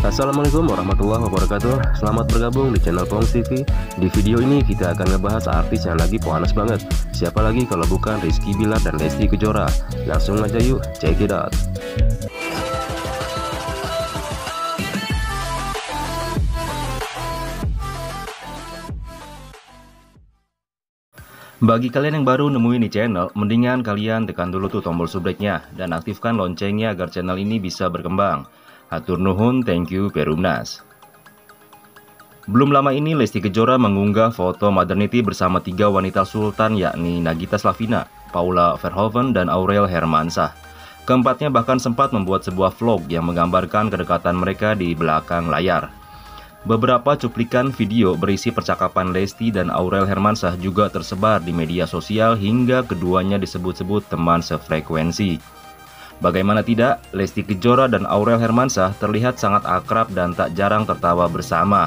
Assalamualaikum warahmatullahi wabarakatuh. Selamat bergabung di channel Pongs TV. Di video ini kita akan ngebahas artis yang lagi panas banget. Siapa lagi kalau bukan Rizky Bilar dan Lesti Kejora. Langsung aja yuk, check it out. Bagi kalian yang baru nemuin di channel, mendingan kalian tekan dulu tuh tombol subscribe-nya dan aktifkan loncengnya agar channel ini bisa berkembang. Hatur nuhun, thank you, Perumnas. Belum lama ini Lesti Kejora mengunggah foto maternity bersama 3 wanita sultan, yakni Nagita Slavina, Paula Verhoeven, dan Aurel Hermansyah. Keempatnya bahkan sempat membuat sebuah vlog yang menggambarkan kedekatan mereka di belakang layar. Beberapa cuplikan video berisi percakapan Lesti dan Aurel Hermansyah juga tersebar di media sosial hingga keduanya disebut-sebut teman sefrekuensi. Bagaimana tidak, Lesti Kejora dan Aurel Hermansyah terlihat sangat akrab dan tak jarang tertawa bersama.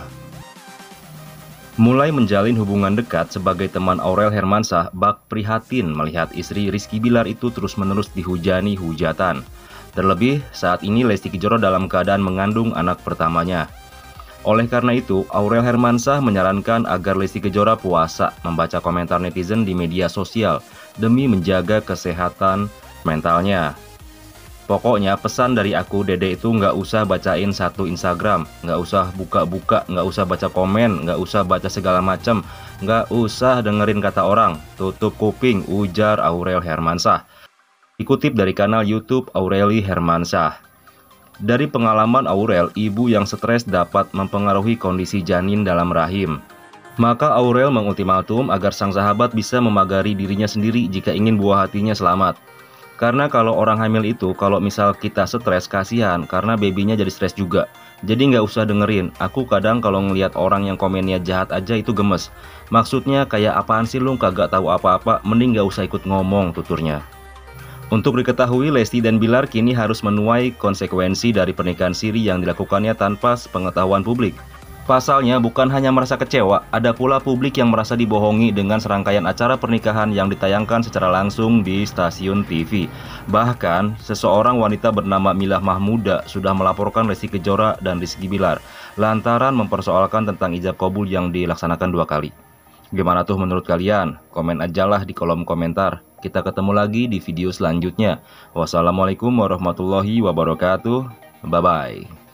Mulai menjalin hubungan dekat sebagai teman Aurel Hermansyah bak prihatin melihat istri Rizky Bilar itu terus-menerus dihujani hujatan. Terlebih saat ini Lesti Kejora dalam keadaan mengandung anak pertamanya. Oleh karena itu, Aurel Hermansyah menyarankan agar Lesti Kejora puasa membaca komentar netizen di media sosial demi menjaga kesehatan mentalnya. Pokoknya pesan dari aku, Dede itu nggak usah bacain satu Instagram, nggak usah buka-buka, nggak usah baca komen, nggak usah baca segala macam, nggak usah dengerin kata orang, tutup kuping, ujar Aurel Hermansyah. Dikutip dari kanal YouTube Aureli Hermansyah. Dari pengalaman Aurel, ibu yang stres dapat mempengaruhi kondisi janin dalam rahim. Maka Aurel mengultimatum agar sang sahabat bisa memagari dirinya sendiri jika ingin buah hatinya selamat. Karena kalau orang hamil itu, kalau misal kita stres, kasihan karena babynya jadi stres juga. Jadi nggak usah dengerin. Aku kadang kalau ngelihat orang yang komennya jahat aja itu gemes. Maksudnya kayak apaan sih lu kagak tahu apa-apa, mending nggak usah ikut ngomong, tuturnya. Untuk diketahui, Lesti dan Bilar kini harus menuai konsekuensi dari pernikahan siri yang dilakukannya tanpa sepengetahuan publik. Pasalnya bukan hanya merasa kecewa, ada pula publik yang merasa dibohongi dengan serangkaian acara pernikahan yang ditayangkan secara langsung di stasiun TV. Bahkan, seseorang wanita bernama Milah Mahmuda sudah melaporkan Lesti Kejora dan Rizky Bilar lantaran mempersoalkan tentang ijab kabul yang dilaksanakan 2 kali. Gimana tuh menurut kalian? Komen ajalah di kolom komentar. Kita ketemu lagi di video selanjutnya. Wassalamualaikum warahmatullahi wabarakatuh. Bye-bye.